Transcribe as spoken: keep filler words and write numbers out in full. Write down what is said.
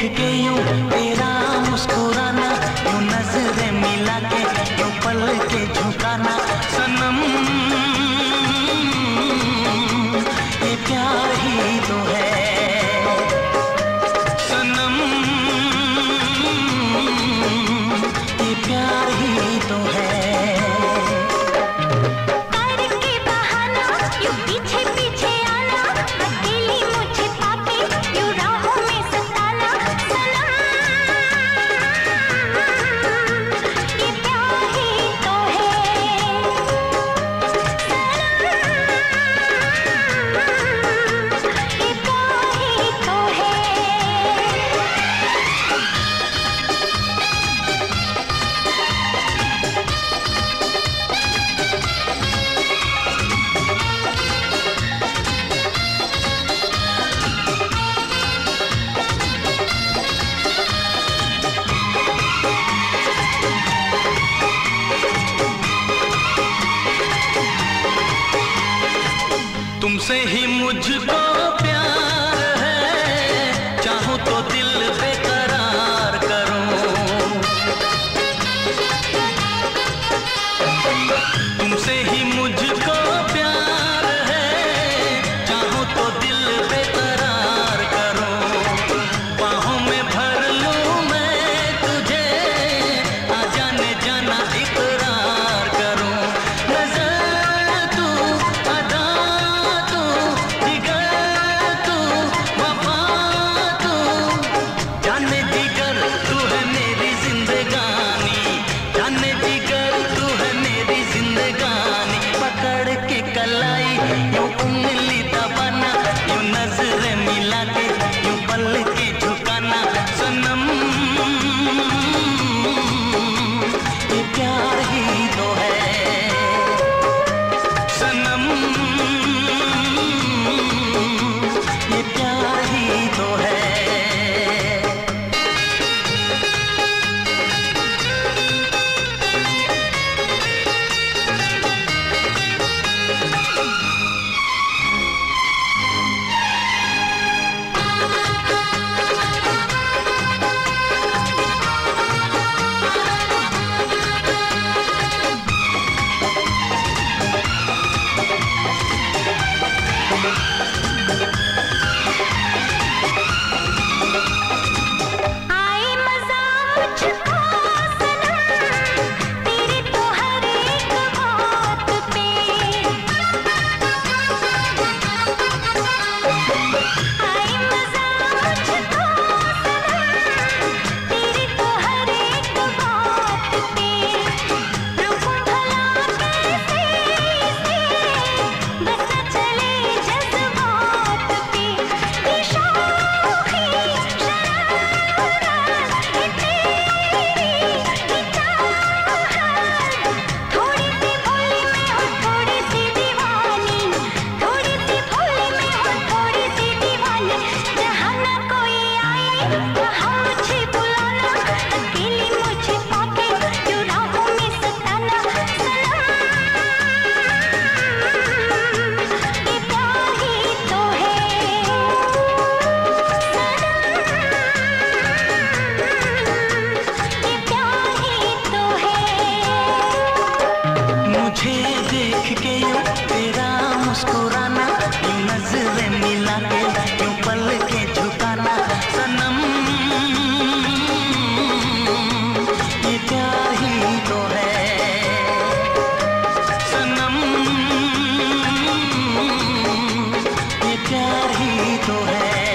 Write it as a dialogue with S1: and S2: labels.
S1: के यूं तेरा मुस्कुराना, यूं नजरें मिला के यूं पल के झुकाना, सनम ये प्यार ही तो है, सनम ये प्यार ही तो है। तुमसे ही मुझको प्यार है, चाहूं तो दिल बेकरार करूं, तुमसे ही मुझको प्यार है, चाहूं तो दिल बेकरार करूं, बाहों में भर लूं मैं तुझे, आ जाने जाना इकरार करूं, यूं उंगली दबाना, यूं नजरें मिला के यूं पल के झुकाना, सनम ये प्यार ही तो है, सनम ये प्यार ही तो है। देख के यूं तेरा मुस्कुराना, यूं नजरें मिला के यूं पल के झुकाना, सनम ये प्यार ही तो है, सनम ये प्यार ही तो है।